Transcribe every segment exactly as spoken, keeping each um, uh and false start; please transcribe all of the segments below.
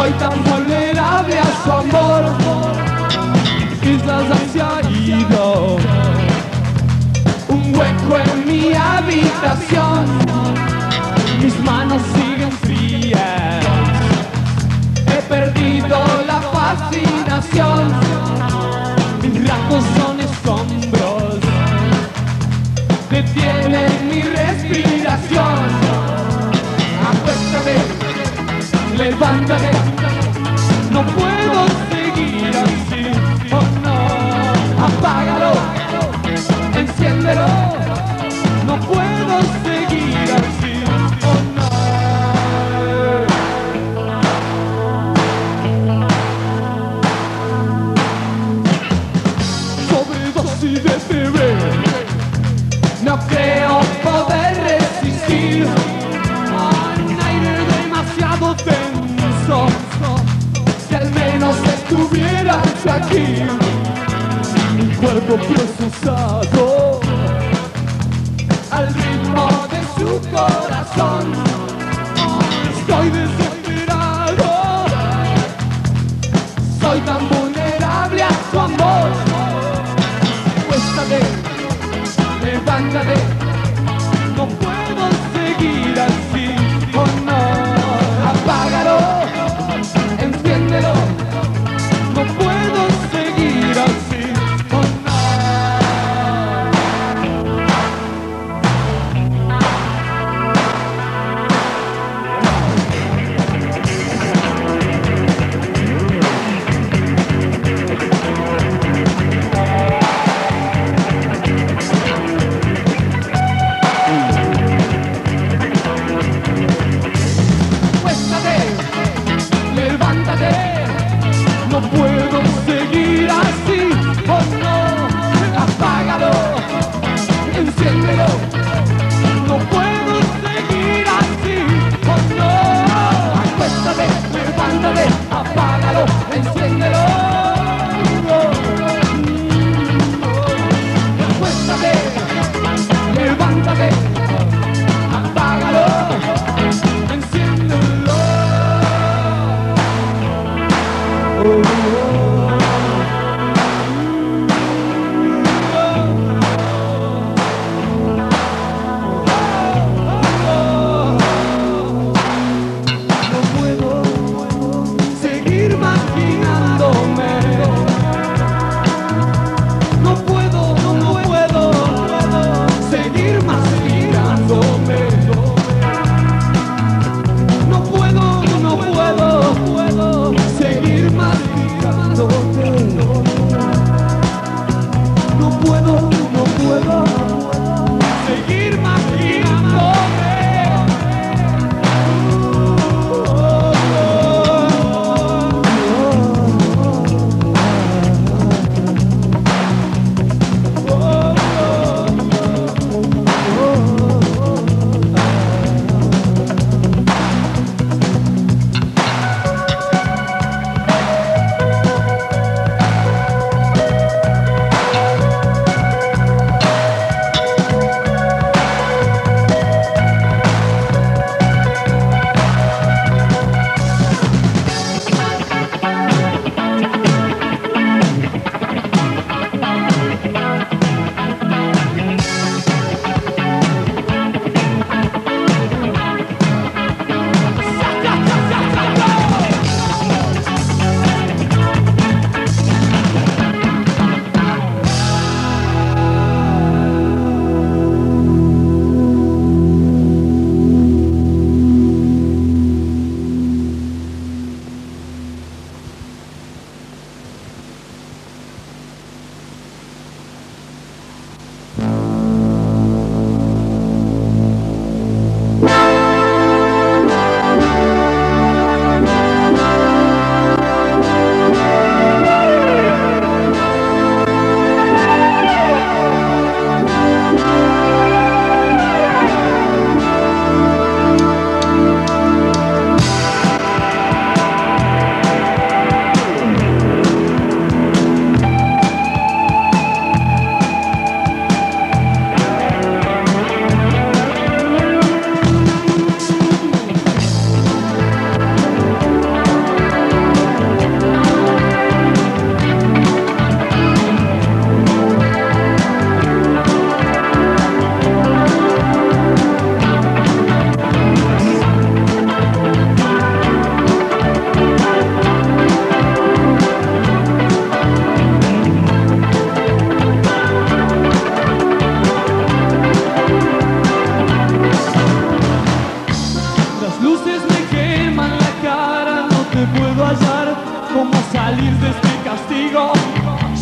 Soy tan vulnerable a su amor, quizás se ha ido un hueco en mi habitación. Mis manos siguen frías, he perdido la fascinación. Mis brazos son escombros, detienen mi respiración. Acuéstate, levántate, no puedo seguir así, oh no. Apágalo, enciéndelo, no puedo seguir así, oh no. Sobredosis de bebé, no creo poder resistir a un aire demasiado denso. Si al menos estuvieras aquí, mi cuerpo procesado al ritmo de su corazón. Estoy desesperado, soy tan vulnerable a su amor. Acuéstate, levántate, no puedo seguir así, oh no. Apágalo, enciéndelo, no puedo seguir así, oh no. Acuéstate, levántate, no puedo seguir así, oh no. Apágalo, enciéndelo, no puedo seguir así, oh no. Acuéstate, levántate, apágalo, enciéndelo. Acuéstate, levántate, apágalo, enciéndelo. Oh, oh, oh.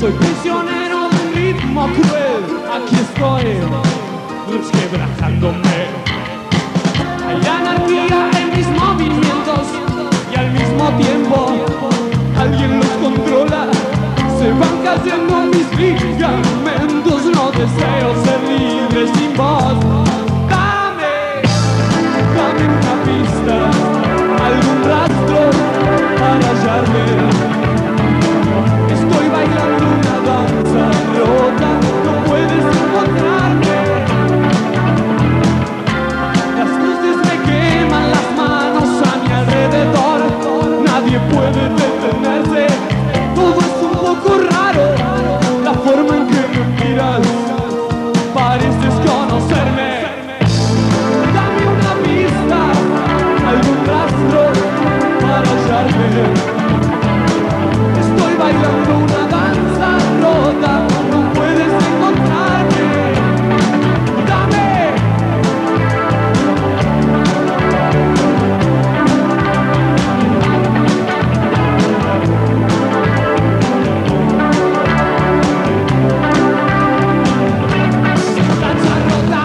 Soy prisionero de un ritmo cruel. Aquí estoy, resquebrajándome. Hay anarquía en mis movimientos y al mismo tiempo alguien los controla. Se van cayendo mis ligamentos. No deseo ser libre sin voz. Dame, dame una pista, algún rastro para hallarme. Estoy bailando una danza rota, no puedes encontrarme. Las luces me queman las manos a mi alrededor. Nadie puede detenerse. Todo es un poco raro. La forma en que me miras, pareces conocerme. Dame una pista, algún rastro para hallarme. Estoy bailando una danza rota, no puedes encontrarme. Dame. Danza rota.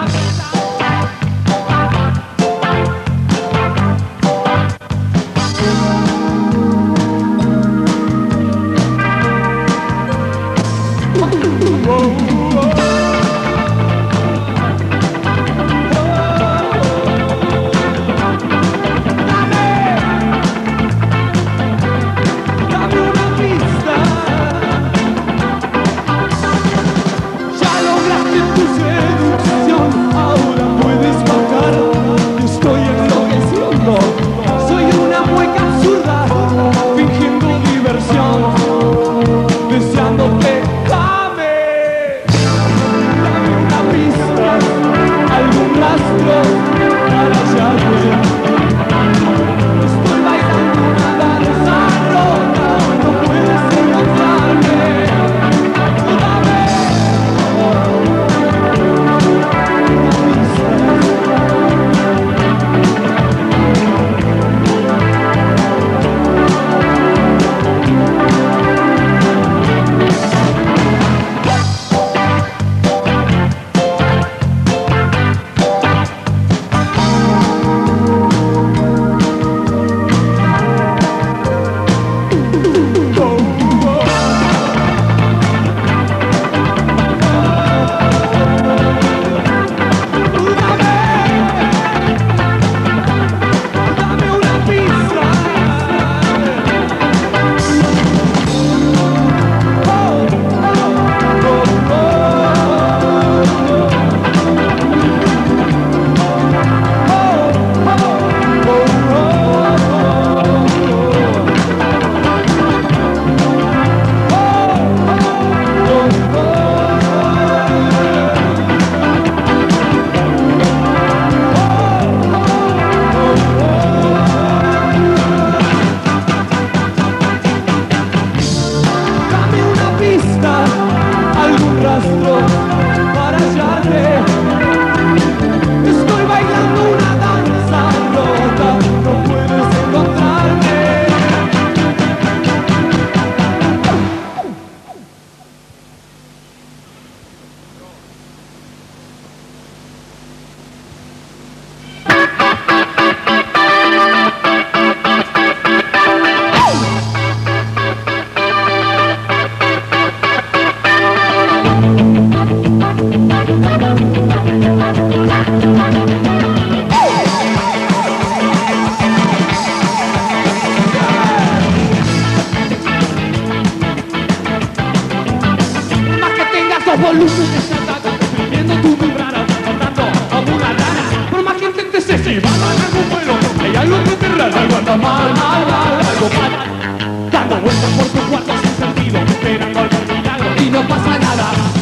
volúmenes atacan, viendo tu vibrar, matando a una rana. Por más que intentes se van a algún vuelo, hay algo que te rara, algo anda mal, mal, mal, algo mal. Dando vueltas por tu cuarto sin sentido, esperando algún milagro y no pasa nada.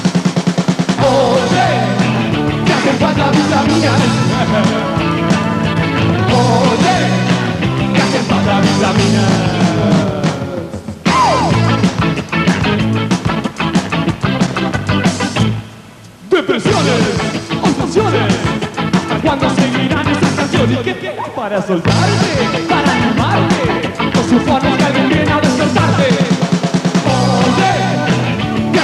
Oye, te hacen falta vitaminas. Oye, te hacen falta vitaminas. Depresiones, obsesiones, ¿hasta cuándo seguirán esas canciones? ¿Qué tienes para soltarte, para animarte? Los supones que alguien viene a despertarte. Oye,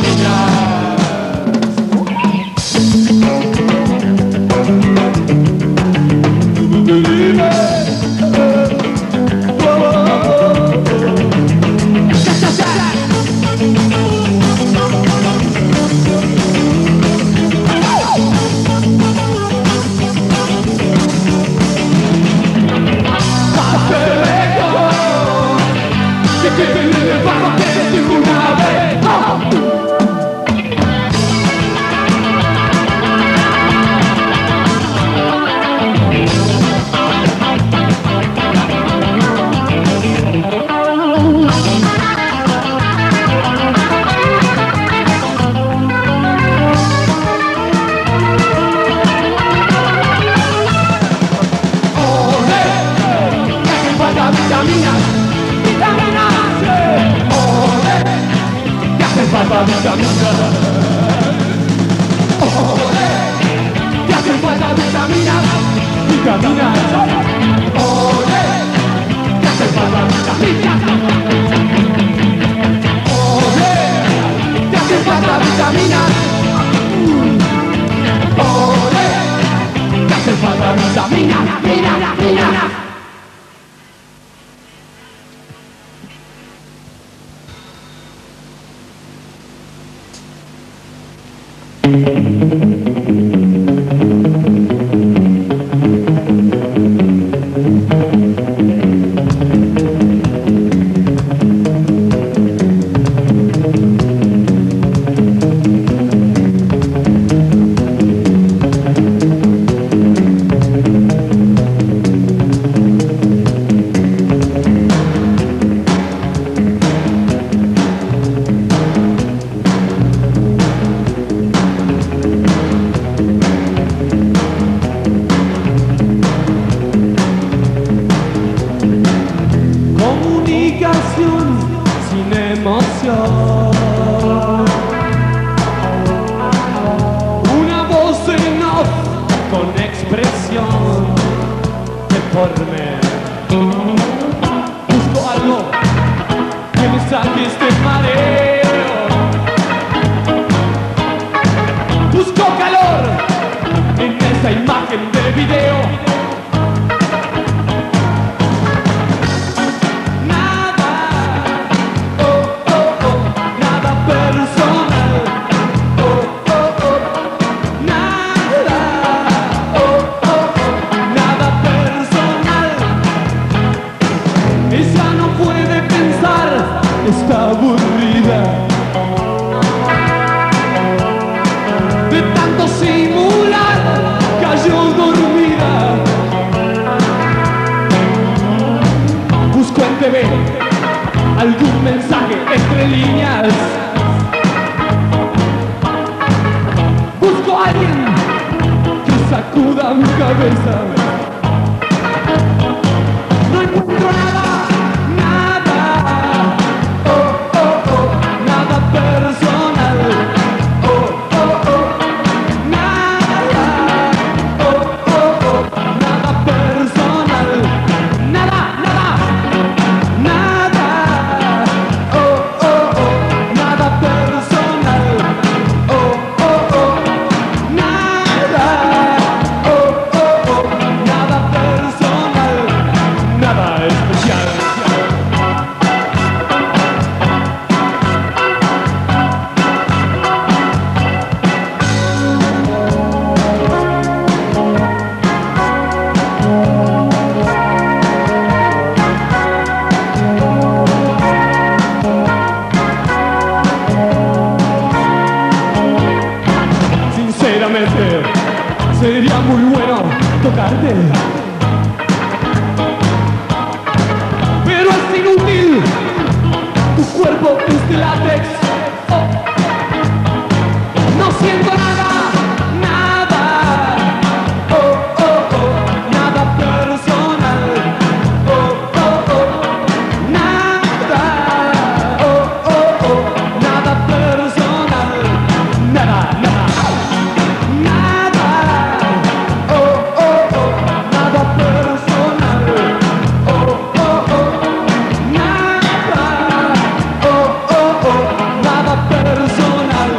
Nada personal.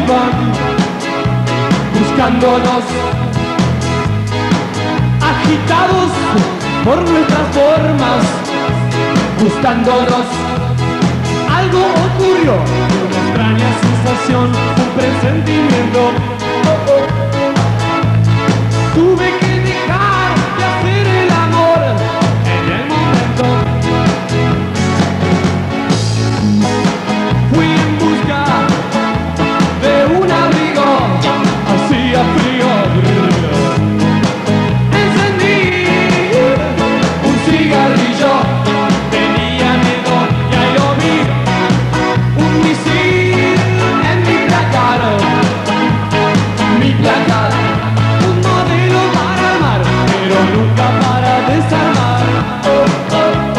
van buscándonos, agitados por nuestras formas, gustándonos. Algo ocurrió, una extraña sensación, un presentimiento. Oh, oh. Tuve que dejar de hacer el amor en el momento. Fui en busca de un abrigo, hacía frío. Encendí un cigarrillo, tenía miedo y ahí lo vi. Un misil en mi placar, mi placar. Un modelo para armar, pero nunca para desarmar. Oh, oh, oh,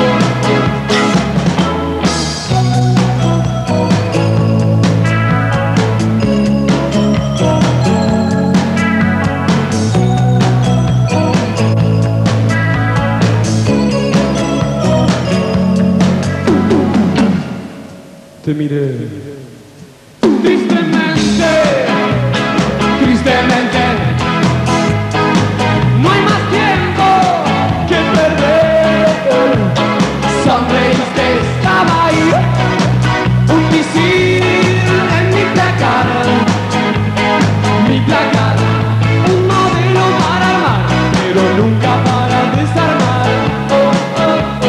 Te miré tristemente, tristemente. No hay más tiempo que perder. Sonreíste, estaba ahí. Un misil en mi placar, mi placar. Un modelo para armar, pero nunca para desarmar. Oh, oh, oh.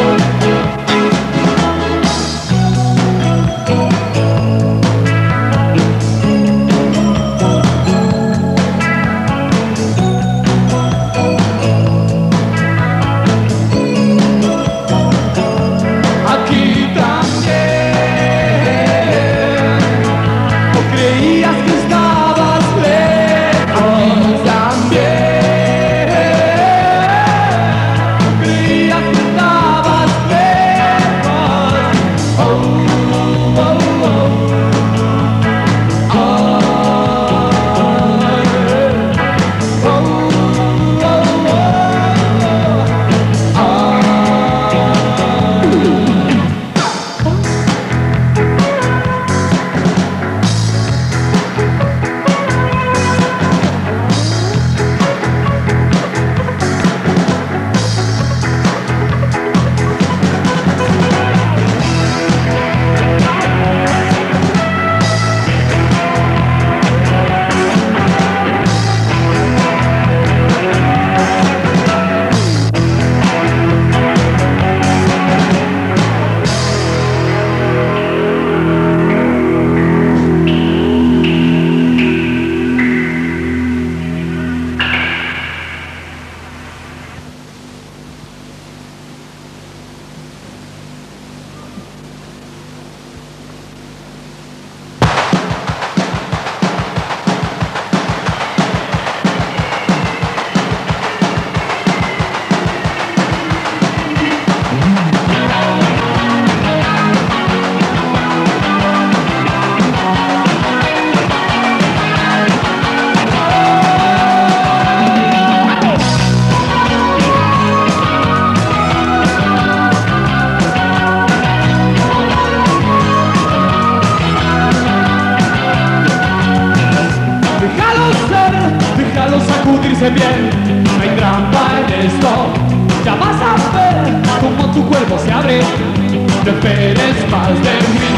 Sacudirse bien, no hay trampa en esto. Ya vas a ver cómo tu cuerpo se abre. No esperes más de mí.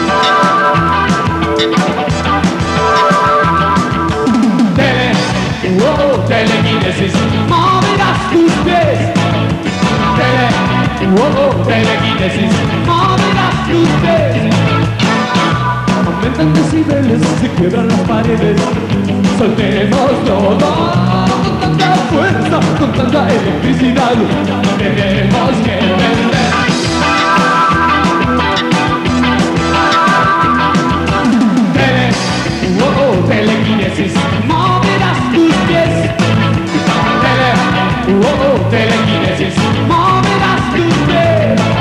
Tele, oh, telequinesis, moverás tus pies. Tele, oh, telequinesis, moverás tus pies. Aumentan decibeles, se quiebran las paredes. Soltemos todo con tanta fuerza, con tanta electricidad. Tenemos que vender. Tele, oh, oh, telequinesis, moverás tus pies. Tele, oh, oh, telequinesis, moverás tus pies. Oh.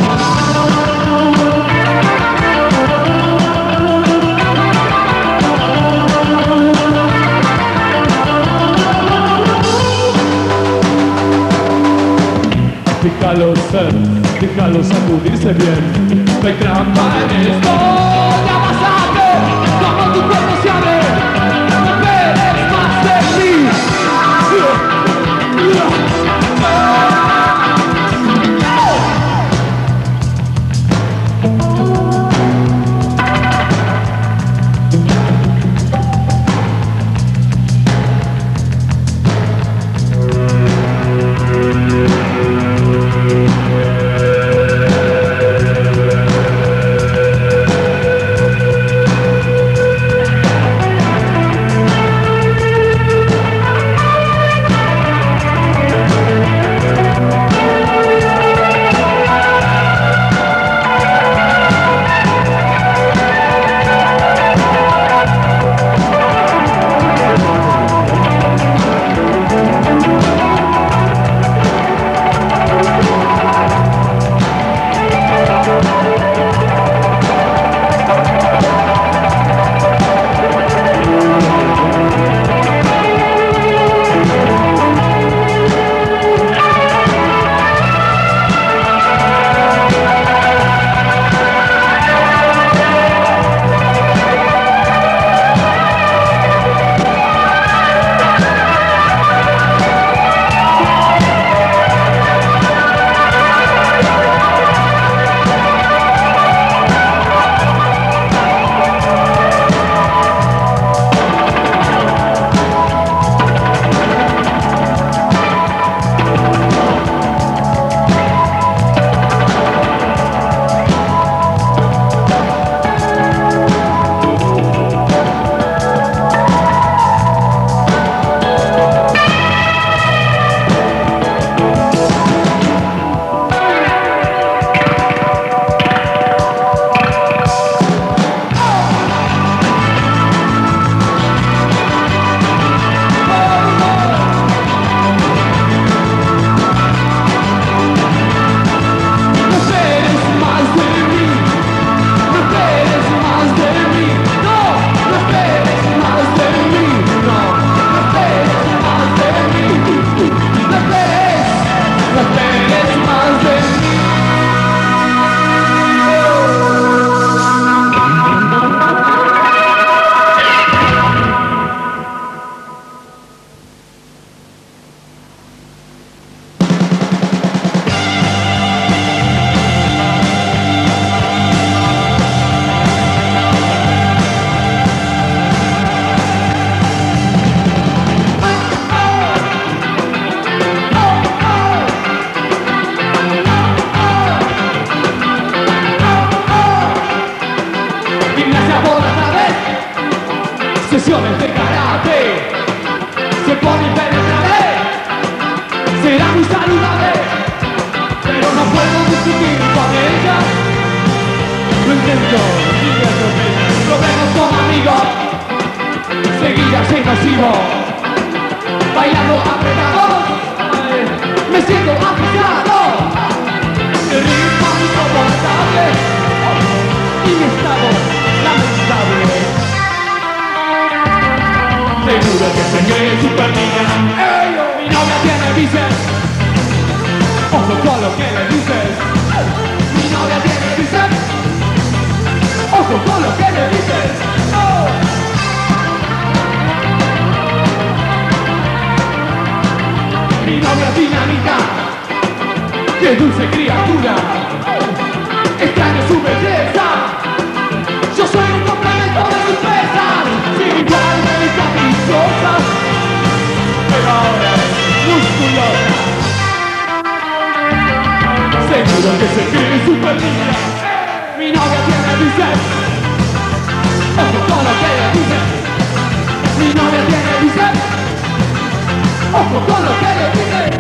Déjalo ser, déjalo sacudirse bien. No hay trampa en esto. Ya vas a ver cómo tu cuerpo se abre. dentro, lo vemos como amigos, seguir así nocivo, bailando apretados, me siento asfixiado, el ritmo insoportable y mi estado lamentable. Seguro que se cree super niña, mi novia tiene bíceps, ojo con lo que le dices, mi novia tiene bíceps, ojo con lo que le dices, oh. Mi novia dinamita, qué dulce criatura, extraño su belleza, yo soy un complemento de sus pesas, sin igual de mis caprichosas, pero ahora es musculosa. Seguro que se cree super niña, mi novia tiene bíceps, ojo con lo que le dices, mi novia tiene bíceps, ojo con lo que le dices.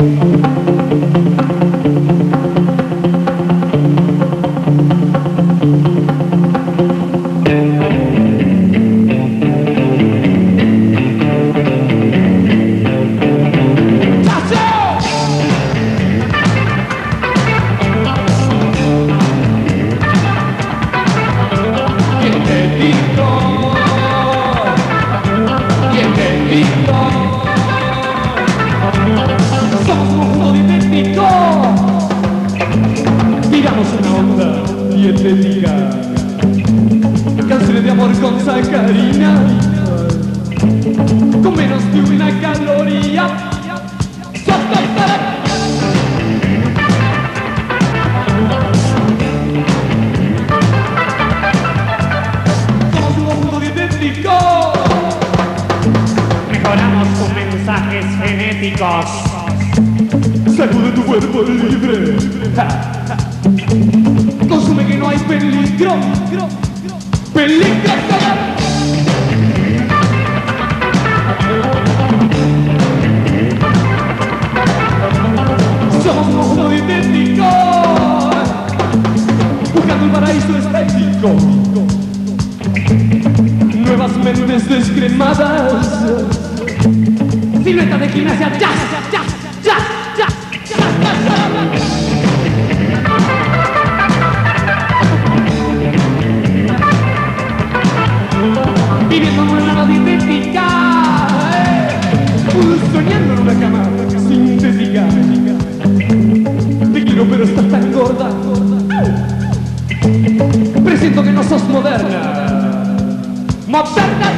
Canciones de amor con sacarina, con menos de una caloría. Somos un mundo dietético. Mejoramos con mensajes genéticos. Sacude tu cuerpo libre. Consume que no hay peligro. Peligro. Somos un mundo idéntico, buscando el paraíso estético. Nuevas mentes descremadas, silueta de gimnasia, ya, ya, ya, ya, viviendo una nueva idéntica, eh, soñando en una cama sintética. Te quiero pero estás tan gorda, presiento que no sos moderna. Moderna.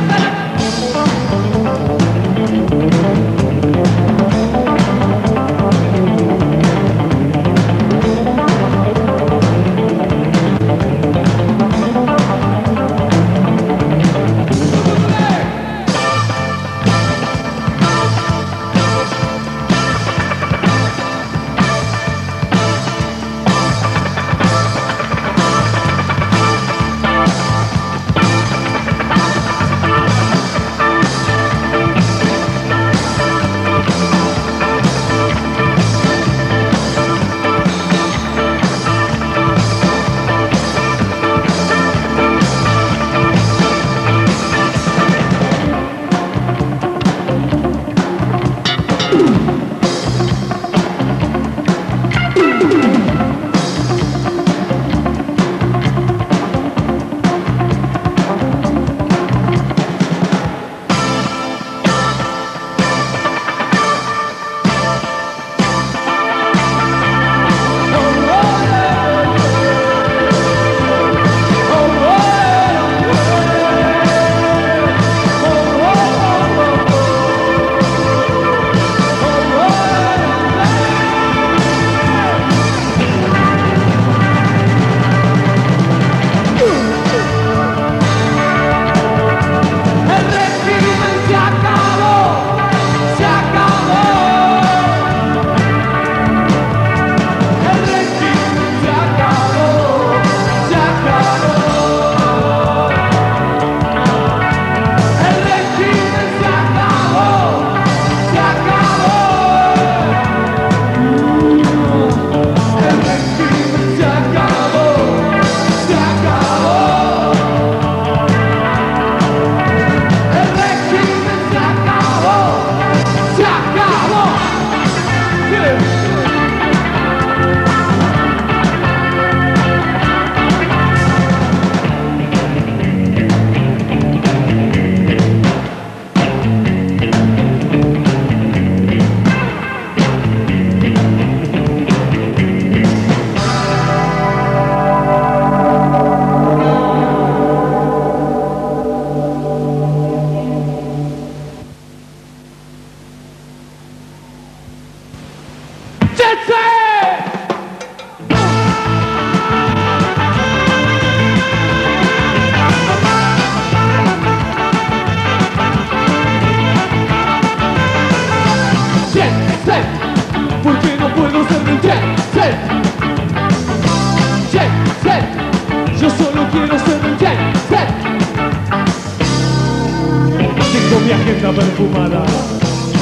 Yo solo quiero ser un jet set. Tengo mi agenda perfumada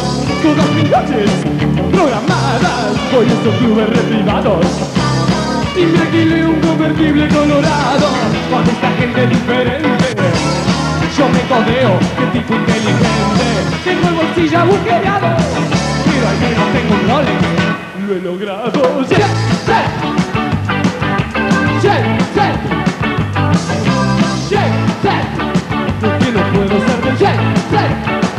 todas mis noches programadas voy a estos clubes reprivados y me alquilé un convertible colorado con esta gente diferente. Yo me codeo, qué tipo inteligente. Tengo el bolsillo agujereado, pero al menos tengo un Rolex. Lo he logrado. ¡Jet set! ¡Jet set! ¡Jet set! ¿Por qué no puedo ser del jet set?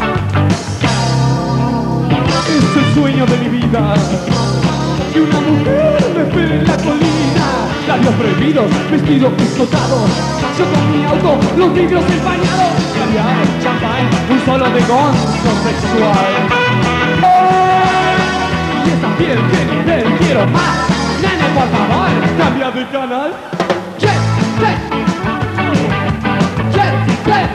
Es el sueño de mi vida, que una mujer me espere en la colina. Labios prohibidos, vestido escotado, yo con mi auto, los vidrios empañados. Caviar, champán, un solo de gonzo sexual. ¡Oh! Y esa piel, qué nivel, quiero más. Nene, por favor, cambia de canal. Jet set, jet set,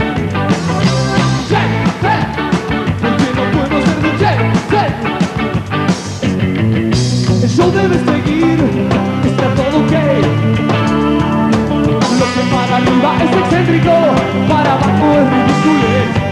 jet set. ¿Por qué no puedo ser de jet set? El show debe seguir, está todo ok. Lo que para arriba es excéntrico, para abajo es ridículo.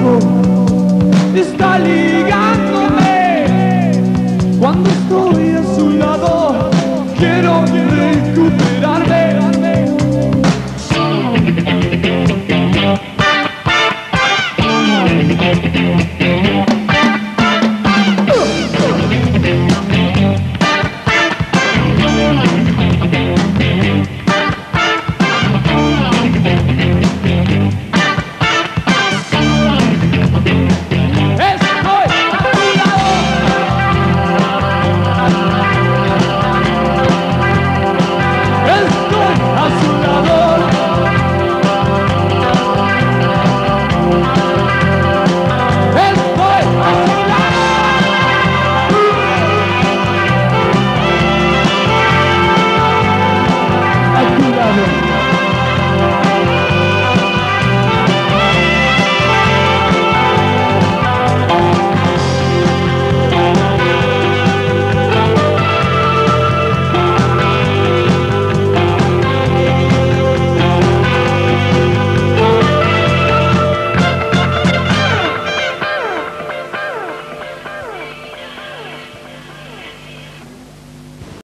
algo está ligándome. Cuando estoy a su lado, quiero recuperarme.